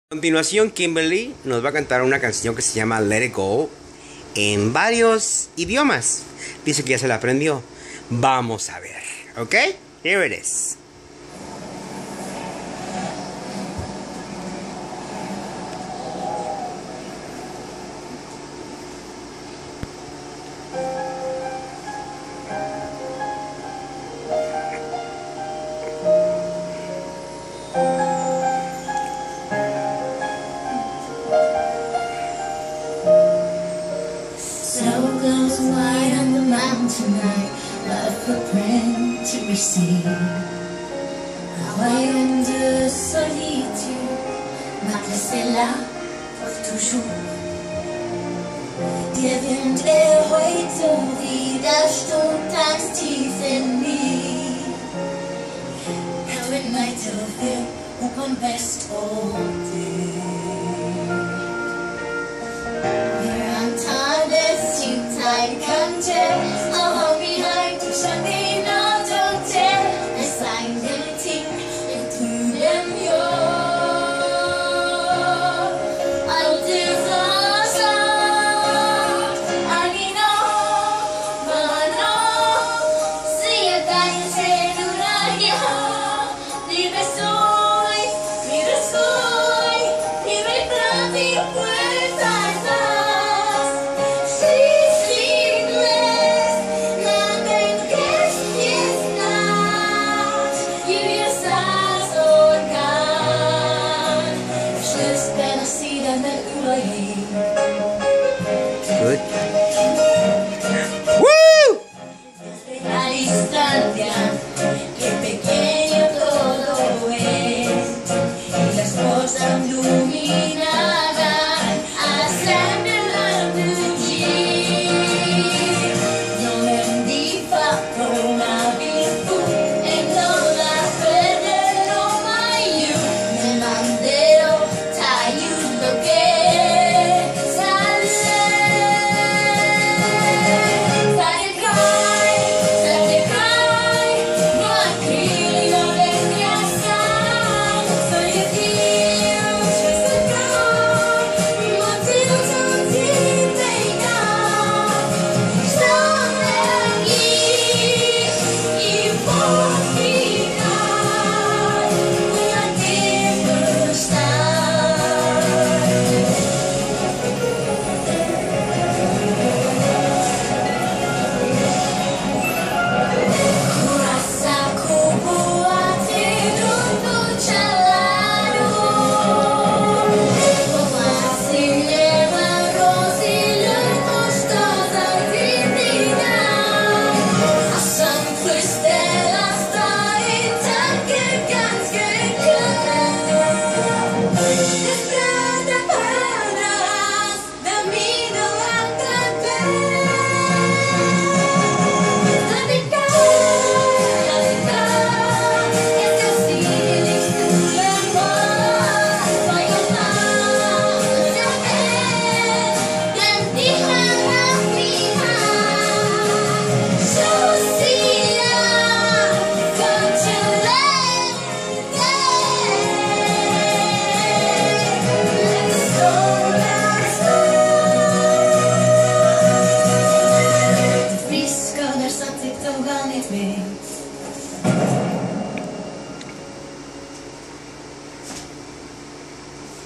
A continuación, Kimberly nos va a cantar una canción que se llama Let It Go en varios idiomas. Dice que ya se la aprendió. Vamos a ver, ¿ok? Here it is. Snow goes white on the mountain tonight, a footprint to be seen. Hawaïen de solitude, m'a laissé là pour toujours. Der Wind heute wieder stund ganz tief in mir. How it might have been open best all day. I can't tell how behind to something I don't tell. I signed anything into them I'll do the sound. I know, but no. See a guy and say, do not get leave it soy, leave it bloody words I saw. Good. Woo! La distancia, qué pequeño todo es, y las cosas iluminadas hacen el fugir. No me fatto una virtud e non la perderò mai io, me manderò t'aiuto che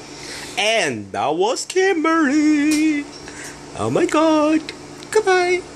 And that was Kimberly. Oh my god. Goodbye.